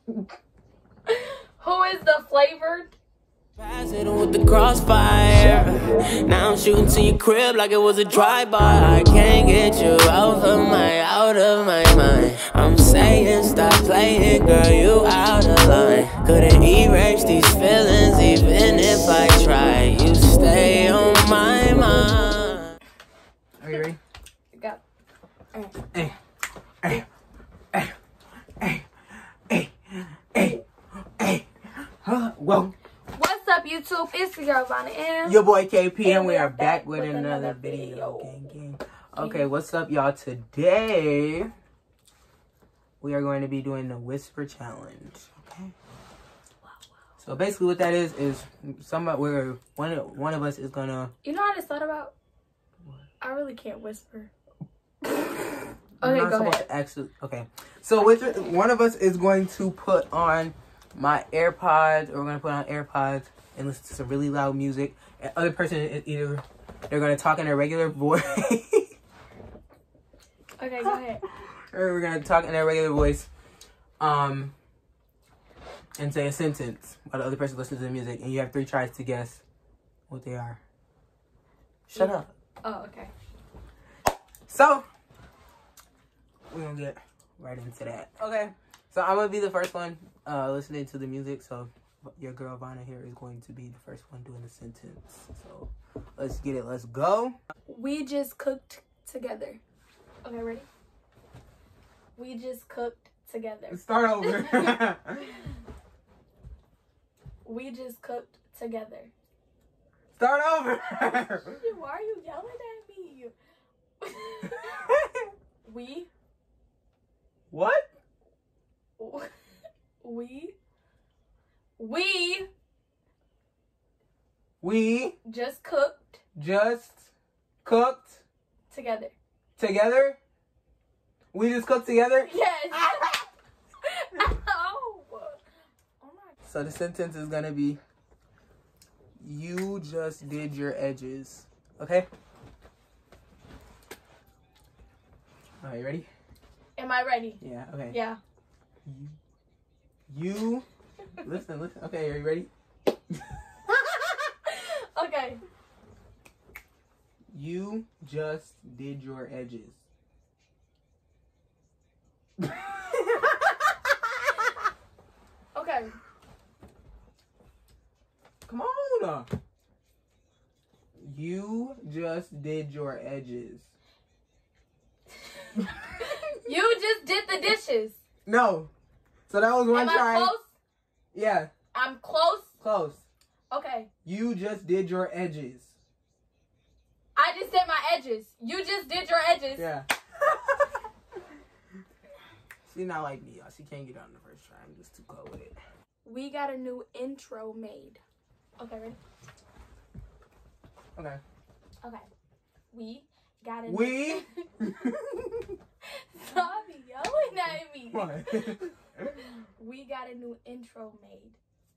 Who is the flavored? Passing with the crossfire. Now I'm shooting to your crib like it was a drive-by. I can't get you out of my mind. I'm saying stop playing, girl, you out of line. Couldn't erase these feelings even if I try. You stay on my mind. Are you ready? Go. Hey, hey, hey, hey, hey, hey, hey. Whoa. What's up, YouTube? It's the girl Vanna and Your boy KP, and we are back with another video. Gang. Okay, what's up, y'all? Today we are going to be doing the whisper challenge. Okay. So basically, what that is one of us is gonna. You know what I just thought about? I really can't whisper. Okay, go ahead. Actually, okay. So one of us is going to put on my AirPods, or we're gonna put on AirPods and listen to some really loud music. And other person is either they're gonna talk in their regular voice. Okay, go ahead. Or we're gonna talk in their regular voice, and say a sentence while the other person listens to the music, and you have 3 tries to guess what they are. Shut up. Oh, okay. So we're gonna get right into that. Okay. So I'm gonna be the first one listening to the music. So your girl Vanna here is going to be the first one doing the sentence. So let's get it. Let's go. We just cooked together. Okay, ready? We just cooked together. Start over. We just cooked together. Start over. Why are you yelling at me? We. What? We just cooked together. Together? We just cooked together? Yes. Oh my. So the sentence is gonna be, you just did your edges. Okay? Alright, you ready? Am I ready? Yeah, okay. Yeah. You listen. Okay, are you ready? Okay. You just did your edges. Okay. Come on. You just did your edges. You just did the dishes. No. So that was one Am try. I close? Yeah. I'm close? Close. Okay. You just did your edges. I just did my edges. You just did your edges. Yeah. She's not like me, y'all. She can't get it on the first try. I'm just too cold with it. We got a new intro made. Okay, ready? Okay. Okay. We got a We? Stop yelling at me. What? We got a new intro made.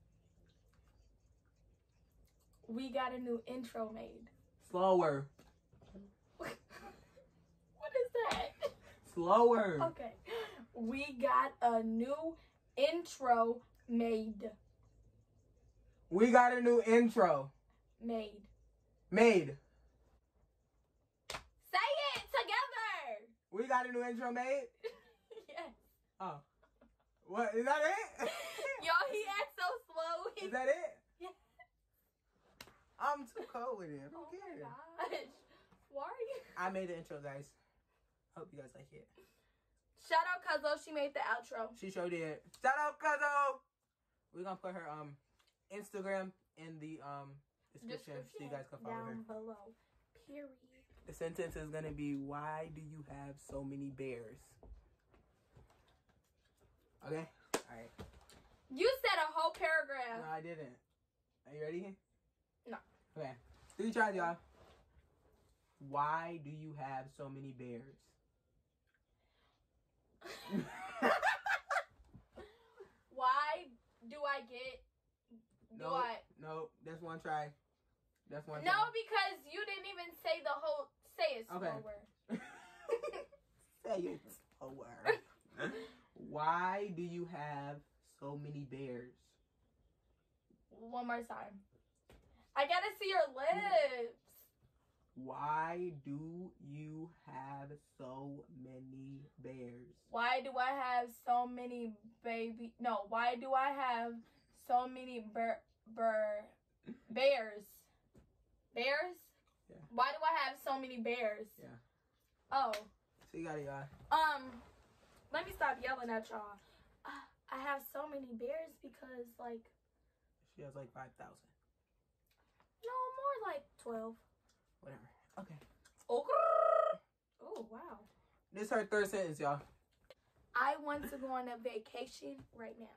We got a new intro made. Slower. What is that? Slower. Okay. We got a new intro made. We got a new intro. Made. Made. Say it together. We got a new intro made? Yes. Oh. What? Is that it? Yo, he acts so slow. Is that it? Yeah. I'm too cold with it. I don't Oh care. my gosh. Why are you? I made the intro, guys. Hope you guys like it. Shout out Cuzzo. She made the outro. She sure did. Shout out, Cuzzo! We're gonna put her Instagram in the description so you guys can follow her. Down below. Period. The sentence is gonna be, why do you have so many bears? Okay? Alright. You said a whole paragraph. No, I didn't. Are you ready? No. Okay. 3 tries, y'all. Why do you have so many bears? Why do I get... Nope. That's one try. That's one No, try. because you didn't even say the whole... Say it slower. Say it slower. Why do you have so many bears? One more time. I gotta see your lips. Why do you have so many bears? Why do I have so many baby? No, why do I have so many bears? Bears? Yeah. Why do I have so many bears? Yeah. Oh. So you got it, y'all. Let me stop yelling at y'all. I have so many bears because, like... She has like 5,000. No, more like 12. Whatever. Okay. Oh, wow. This is her third sentence, y'all. I want to go on a vacation right now.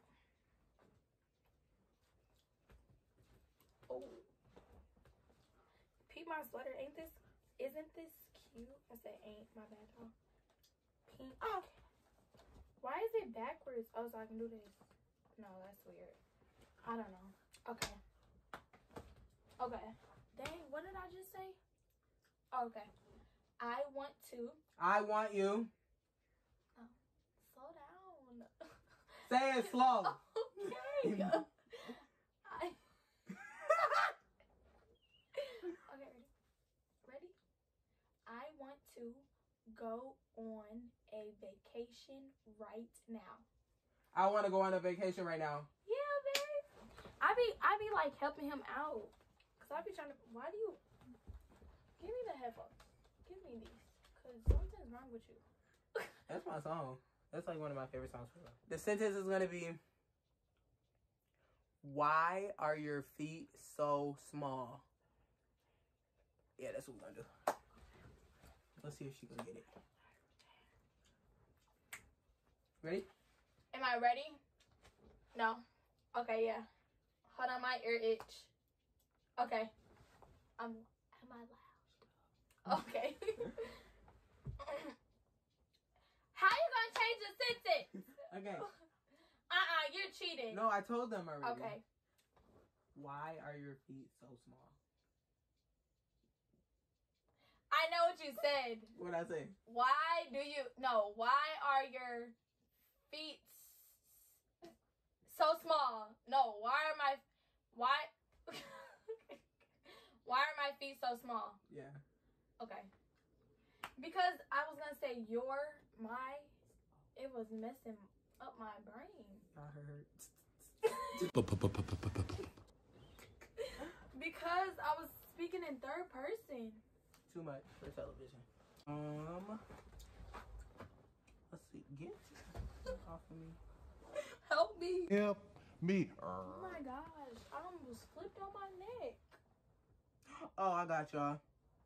Oh. Peep my sweater. Isn't this cute? I said ain't. My bad, y'all. Pink. Oh. Why is it backwards? Oh, so I can do this. No, that's weird. I don't know. Okay. Okay. Dang, what did I just say? Oh, okay. I want you. Oh, slow down. Say it slow. Okay. Okay, ready? I want to go on a vacation right now. I want to go on a vacation right now. Yeah, babe. I be like helping him out. Cause I be trying to, why do you, give me the headphones. Give me these. Cause something's wrong with you. That's my song. That's like one of my favorite songs for her. The sentence is going to be, why are your feet so small? Yeah, that's what we're going to do. Let's see if she can get it. Ready? Am I ready? No. Okay, yeah. Hold on, my ear itch. Okay. Am I loud? Okay. How you gonna change the sentence? Okay. You're cheating. No, I told them already. Okay. Why are your feet so small? I know what you said. What'd I say? Why are your feet so small? No, why are my feet so small? Yeah. Okay. Because I was gonna say it was messing up my brain. Got her. Because I was speaking in third person. Too much for television. Let's see. Get off of me. Help me. Help me. Oh my gosh. I almost flipped on my neck. Oh, I got y'all.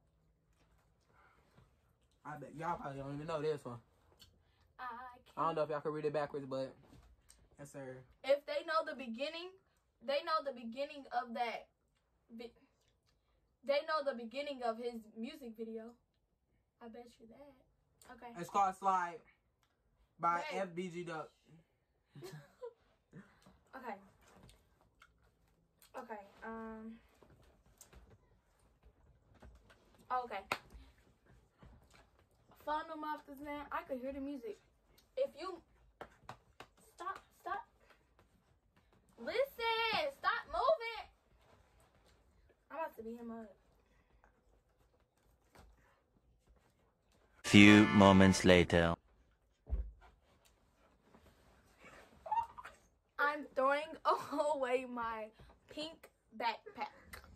I bet y'all probably don't even know this one. I don't know if y'all can read it backwards, but yes, sir. If they know the beginning of that. They know the beginning of his music video. I bet you that. Okay. It's called Slide by Hey. FBG Duck. Okay. Okay. Okay. Fun them off this man. I could hear the music. If you stop. Listen. Stop moving. I'm about to beat him up. Few moments later. I'm throwing away my pink backpack.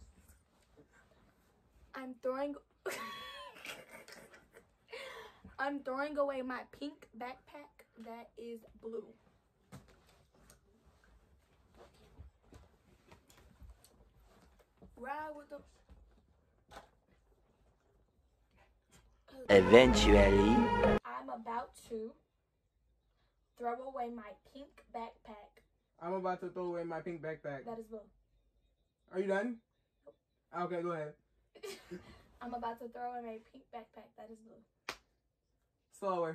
I'm throwing away my pink backpack that is blue. Ride with the... Eventually. I'm about to throw away my pink backpack I'm about to throw away my pink backpack. that is blue. Are you done? Okay, go ahead. I'm about to throw away my pink backpack that is blue. Slower.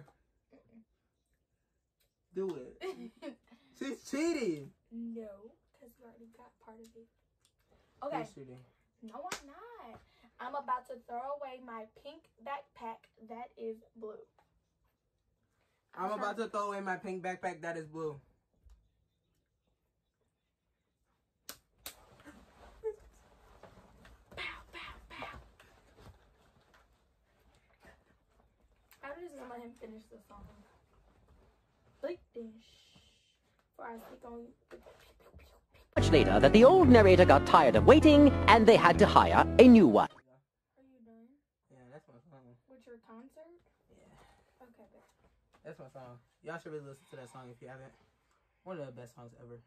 Do it. She's cheating. No, because you already got part of it. Okay. She's cheating. No, I'm not. I'm about to throw away my pink backpack that is blue. I'm about to throw away my pink backpack that is blue. and finish the song. Like this. Before I speak on you. Much later that the old narrator got tired of waiting and they had to hire a new one. Are you done? Yeah, that's my song. With your concert? Yeah, Okay, bet. that's my song. Y'all should really listen to that song if you haven't. One of the best songs ever.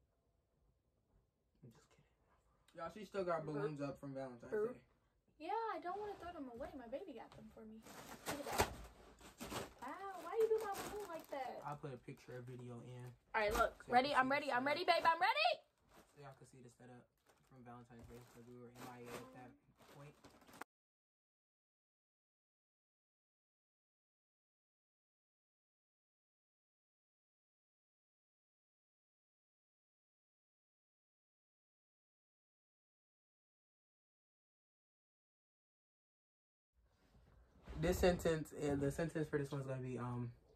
I'm just kidding. Y'all, she still got balloons up from Valentine's Day. Yeah, I don't want to throw them away. My baby got them for me. Look at that. Wow, why you do my balloon like that? I'll put a picture or video in Alright, look. Ready? I'm ready. I'm ready, babe. I'm ready. so y'all can see the setup from Valentine's Day because we were MIA at that point. This sentence, the sentence for this one's gonna be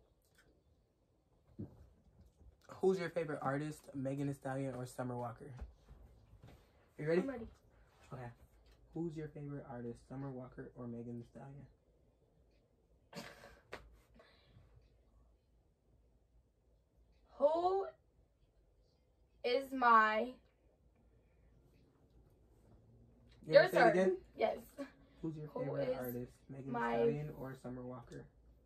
who's your favorite artist, Megan Thee Stallion or Summer Walker? You ready? I'm ready. Okay. Who's your favorite artist, Summer Walker or Megan Thee Stallion? Who is my... You Your wanna say it turn. again? Yes. Who's your Who favorite is artist, Megan Thee my- Stallion or Summer Walker?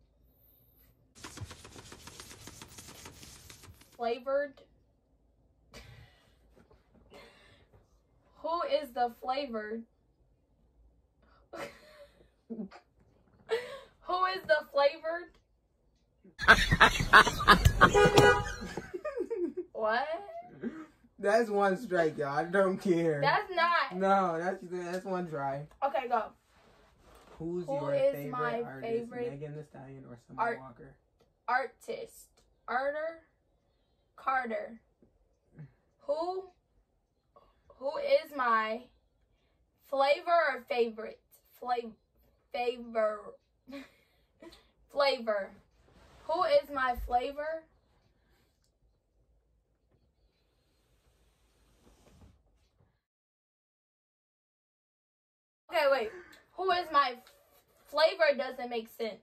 Flavored. Who is the flavored? Who is the flavored? What? That's one strike, y'all. I don't care. That's not. No, that's one try. Okay, go. Who's Who your is favorite my artist, favorite Megan Thee Stallion or Summer art- Walker? Artist. Carter. Who is my flavor or favorite? Flavor. Flavor. Who is my flavor? Okay, wait. Who is my flavor doesn't make sense.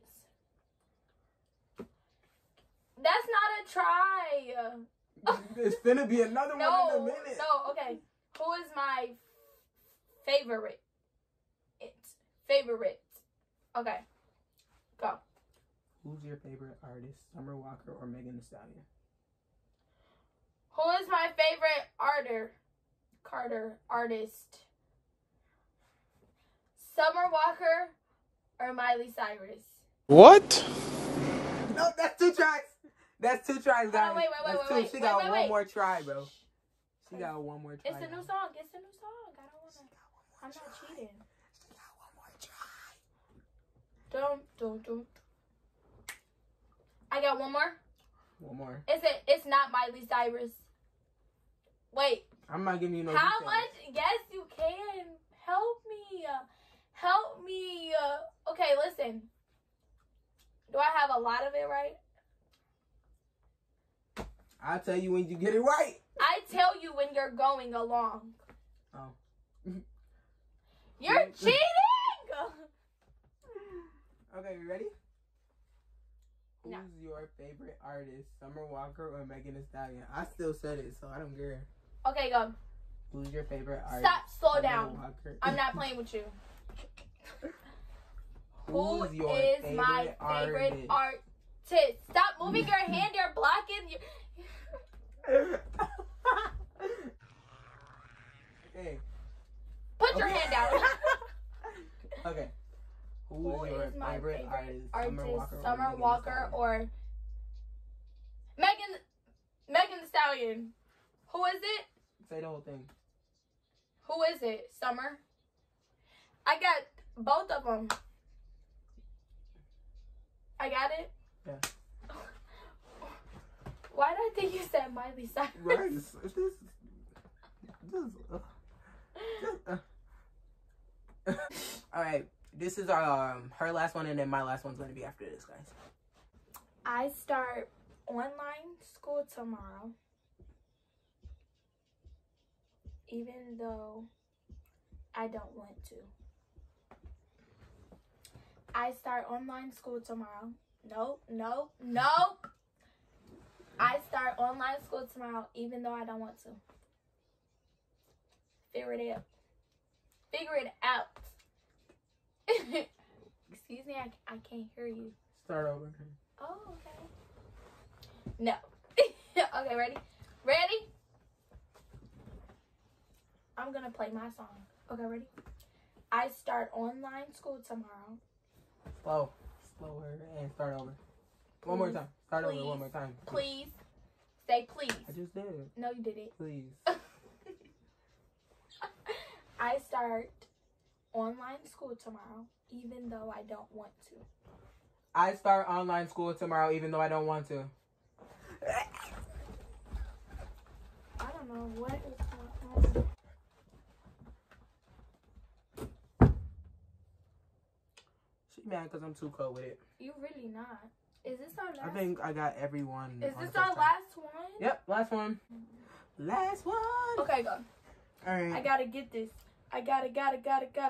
That's not a try. It's finna be another one in a No, minute. no, okay. Who is my favorite? Favorite. Okay. Go. Who's your favorite artist, Summer Walker or Megan Thee Stallion? Who is my favorite artist? Summer Walker or Miley Cyrus? What? No, that's two tries. That's two tries, guys. wait, That's two. wait, She wait, got wait, one wait. more try, bro. She got one more try. It's a new song. It's a new song. I don't wanna. I'm not cheating. She got one more try. Don't. I got one more. One more. It's not Miley Cyrus. Wait. I'm not giving you no How details. much? Yes, you can. Help me. Help me. Okay, listen. Do I have a lot of it right? I'll tell you when you get it right. I tell you when you're going along. Oh. You're cheating! Okay, you ready? No. Who's your favorite artist, Summer Walker or Megan Thee Stallion? I still said it, so I don't care. Okay, go. Who's your favorite artist? Stop, slow Summer down. Walker? I'm not playing with you. Who Who's your is my favorite artist? Stop moving your hand. You're blocking. Hey. Put your hand down. Okay. Who Who's your is my favorite favorite artist, Summer Walker or Megan Thee Stallion? Who is it? Say the whole thing. Who is it? Summer? I got both of them. I got it? Yeah. Why did I think you said Miley Cyrus? Right. All right. This is our her last one, and then my last one's gonna be after this, guys. I start online school tomorrow. Even though I don't want to. I start online school tomorrow. Nope. I start online school tomorrow, even though I don't want to. Figure it out. Excuse me, I can't hear you. Start over. Oh, okay. No. Okay, ready? I'm gonna play my song. Okay, ready? I start online school tomorrow. Slower, and start over. One more time. Start over one more time. Please. Say please. I just did. No, you didn't. Please. I start online school tomorrow, even though I don't want to. I start online school tomorrow, even though I don't want to. I don't know what is going on. She mad because I'm too cold with it. You really not. Is this our last? I think I got everyone. Is on this the our first time. last one? Yep, last one. Last one. Okay, go. All right. I gotta get this. I gotta. I'm just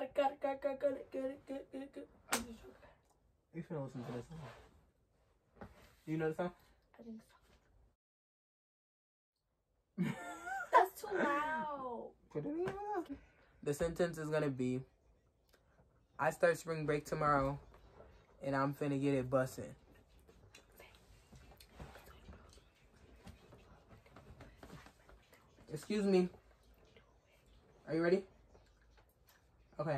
joking. You finna listen to this song. You know the song? I think so. That's too loud. Put it in your mouth. The sentence is gonna be, I start spring break tomorrow, and I'm finna get it bustin'. Excuse me. Are you ready? Okay.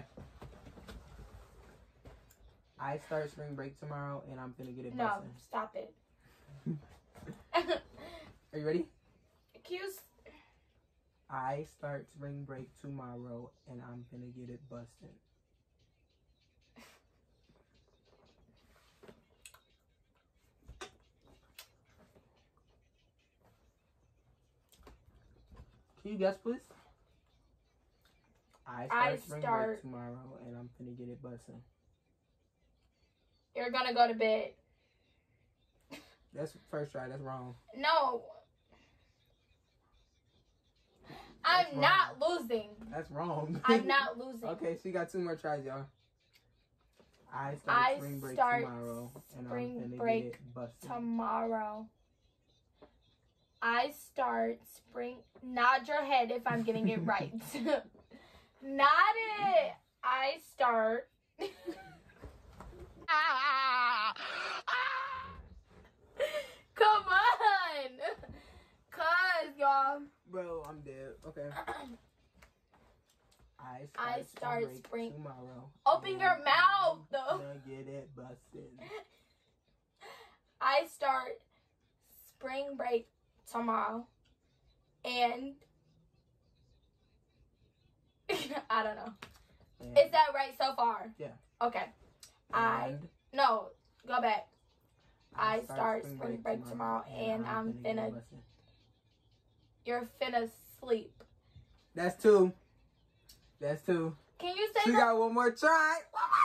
I start spring break tomorrow, and I'm finna get it No, bustin'. stop it. Are you ready? Excuse. I start spring break tomorrow, and I'm finna get it bustin'. Can you guess, please? I start spring break tomorrow, and I'm finna get it bustin'. You're gonna go to bed. That's first try. That's wrong. No. I'm not losing. That's wrong. I'm not losing. Okay, she got 2 more tries, y'all. I start spring break tomorrow, and I'm finna get it bustin'. Tomorrow. I start spring. Nod your head if I'm getting it right. Nod it. I start. Come on. Cause y'all. Bro, I'm dead. Okay. I start spring tomorrow. Open your mouth though. Gonna get it busted. I start spring break tomorrow, and I don't know. And Is that right so far? Yeah. Okay. No, go back. I start spring break tomorrow, and I'm finna. You're finna sleep. That's 2. That's 2. Can you say She that? got 1 more try.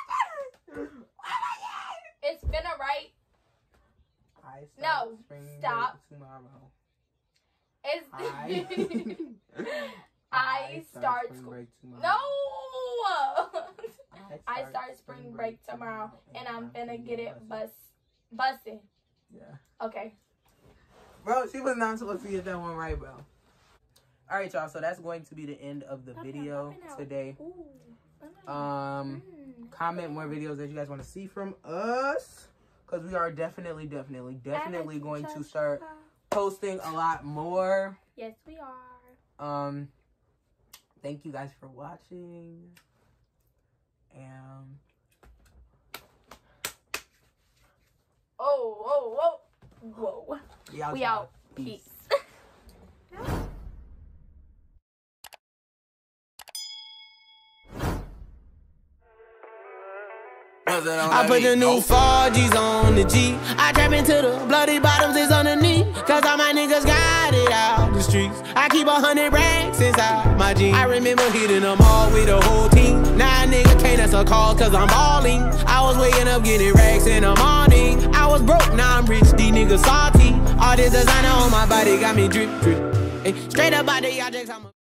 It's finna right. I start No, spring stop. break tomorrow. It's I start spring school. break tomorrow. No. I start spring break tomorrow, and I'm finna get it bussin'. Yeah. Okay. Bro, she was not supposed to get that one right, bro. All right, y'all. So that's going to be the end of the video today. Comment more videos that you guys want to see from us, because we are definitely going to start posting a lot more. Yes, we are. Thank you guys for watching. And whoa. we out. Peace. I put the new 4Gs on the G. I trap into the bloody bottoms is underneath. Cause all my niggas got it out the streets. I keep 100 racks inside my jeans. I remember hitting them all with the whole team. Now a nigga can't answer calls cause I'm balling. I was waking up getting racks in the morning. I was broke, now I'm rich, these niggas salty. All this designer on my body got me drip. Straight up by the objects, I'm a